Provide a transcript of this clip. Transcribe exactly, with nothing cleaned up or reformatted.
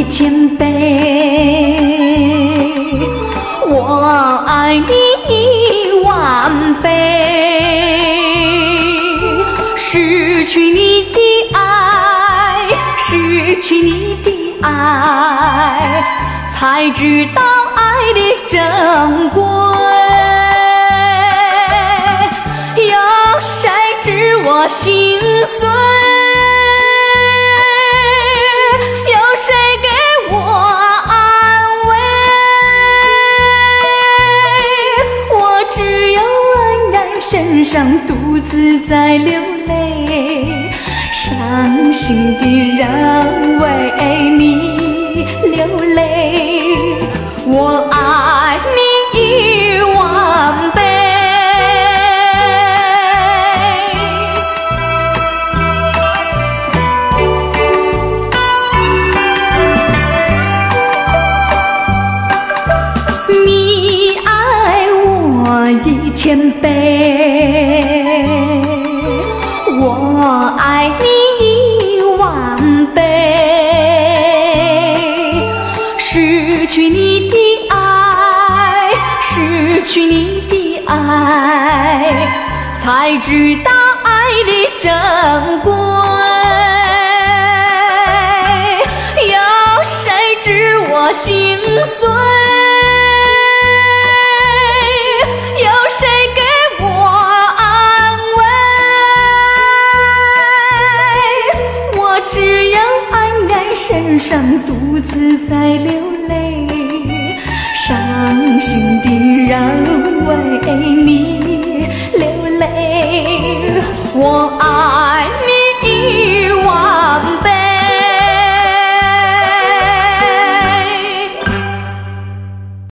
千倍，我爱你一万倍。失去你的爱，失去你的爱，才知道爱的珍贵。有谁知我心碎？身上独自在流泪，伤心的人为你流泪。我爱你一万倍。你爱我一千倍，我爱你一万倍。失去你的爱，失去你的爱，才知道爱的珍贵。有谁知我心碎？身上独自在流泪，伤心的人为你流泪。我爱